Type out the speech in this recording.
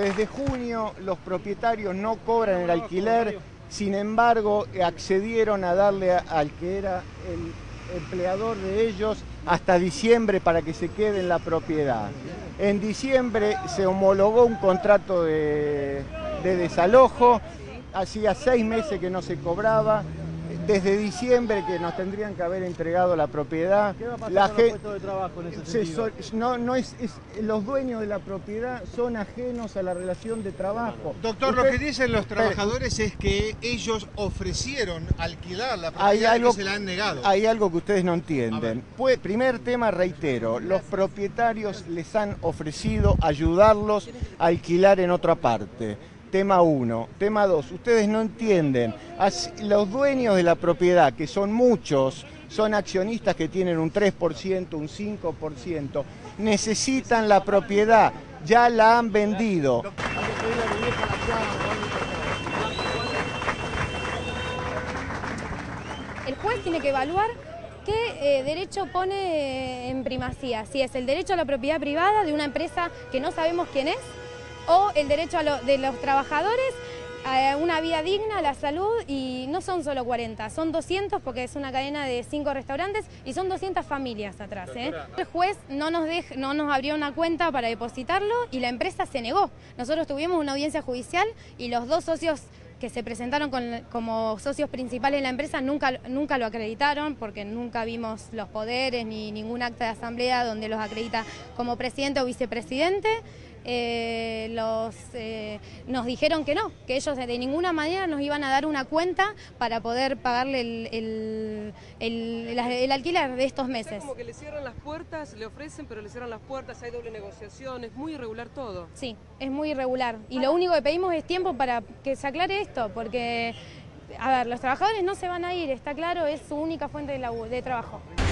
desde junio los propietarios no cobran el alquiler, sin embargo accedieron a darle al que era el empleador de ellos hasta diciembre para que se quede en la propiedad. En diciembre se homologó un contrato de desalojo, hacía 6 meses que no se cobraba. Desde diciembre que nos tendrían que haber entregado la propiedad. ¿Qué va a pasar con los puestos de trabajo en ese sentido? Los dueños de la propiedad son ajenos a la relación de trabajo. Doctor, lo que dicen los trabajadores es que ellos ofrecieron alquilar la propiedad y se la han negado. Hay algo que ustedes no entienden. Primer tema, reitero, los propietarios les han ofrecido ayudarlos a alquilar en otra parte. Tema 1. Tema 2. Ustedes no entienden. Los dueños de la propiedad, que son muchos, son accionistas que tienen un 3%, un 5%, necesitan la propiedad. Ya la han vendido. El juez tiene que evaluar qué derecho pone en primacía, si es el derecho a la propiedad privada de una empresa que no sabemos quién es, o el derecho de los trabajadores a una vida digna, a la salud, y no son solo 40, son 200 porque es una cadena de 5 restaurantes y son 200 familias atrás. El juez no nos abrió una cuenta para depositarlo y la empresa se negó. Nosotros tuvimos una audiencia judicial y los 2 socios que se presentaron como socios principales de la empresa nunca lo acreditaron porque nunca vimos los poderes ni ningún acta de asamblea donde los acredita como presidente o vicepresidente. Nos dijeron que no, que ellos de ninguna manera nos iban a dar una cuenta para poder pagarle el alquiler de estos meses. Como que le cierran las puertas, le ofrecen, pero le cierran las puertas, hay doble negociación, es muy irregular todo. Sí, es muy irregular y lo único que pedimos es tiempo para que se aclare esto, porque, a ver, los trabajadores no se van a ir, está claro, es su única fuente de trabajo.